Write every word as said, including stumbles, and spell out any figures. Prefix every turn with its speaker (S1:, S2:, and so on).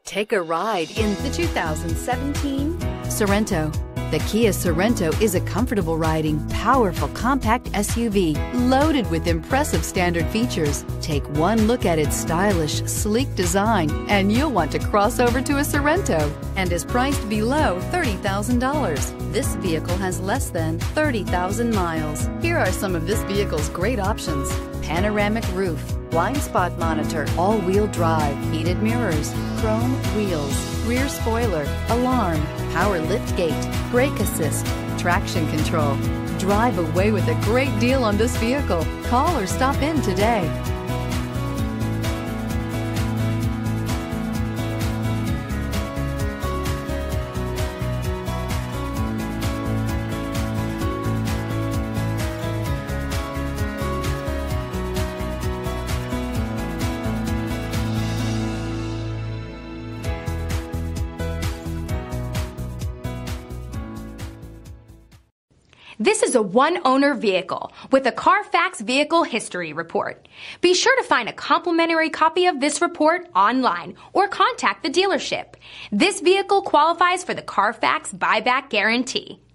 S1: Take a ride in the two thousand seventeen Sorento. The Kia Sorento is a comfortable riding, powerful compact S U V loaded with impressive standard features. Take one look at its stylish, sleek design and you'll want to cross over to a Sorento, and is priced below thirty thousand dollars. This vehicle has less than thirty thousand miles. Here are some of this vehicle's great options: panoramic roof, blind spot monitor, all-wheel drive, heated mirrors, chrome wheels, rear spoiler, alarm, power liftgate, brake assist, traction control. Drive away with a great deal on this vehicle. Call or stop in today.
S2: This is a one-owner vehicle with a Carfax Vehicle History Report. Be sure to find a complimentary copy of this report online or contact the dealership. This vehicle qualifies for the Carfax Buyback Guarantee.